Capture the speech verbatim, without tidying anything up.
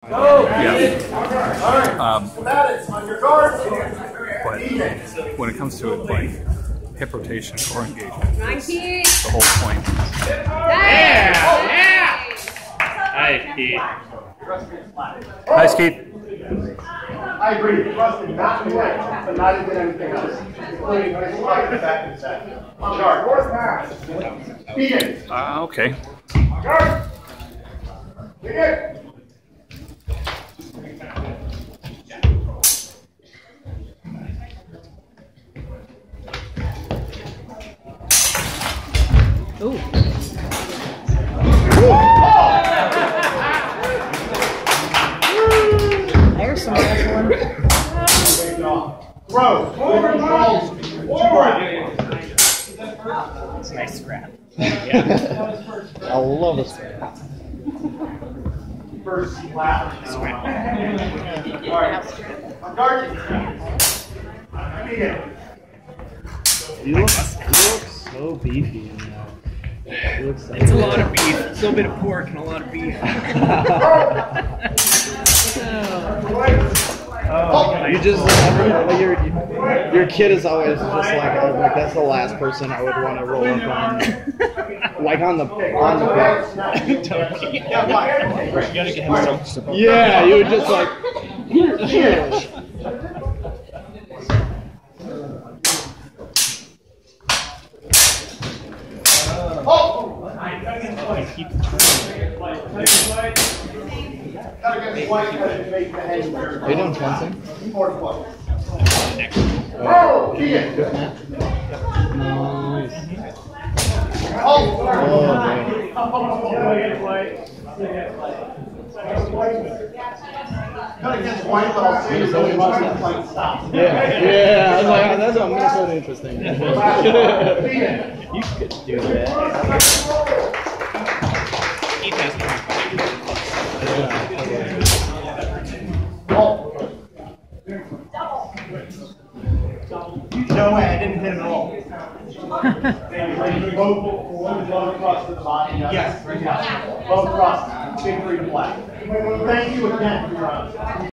Yeah. Um, but when it comes to it, like hip rotation or engagement, the whole point. Yeah! Yeah! Hi, Keith. Hi, Keith. I agree. Trust him, not in the way, but not in anything else, including his life and back and set. Guard, fourth pass. Begin. Uh, okay. Guard. Begin. Ooh. There's some wrestling. Throw. Forward. Forward. It's a nice scrap. I love a scrap. First lap. All right. Guard. Begin. You look, you look so beefy in that. You look so It's a lot of beef. It's a little bit of pork and a lot of beef. Oh, you just like your your kid is always just like oh, like that's the last person I would want to roll up on, like on the on the bed. You gotta get him some. Yeah, you would just like here, here. Are you doing fencing? Oh, Keegan. Nice. Oh, Cut against white, but I'll say it's only one point stop. Yeah, yeah. I was like, oh, that's what makes it interesting. You could do that. Keith has No way, I didn't hit him at all. Both across the body. Yes, both across. Big three to black. Thank you again for your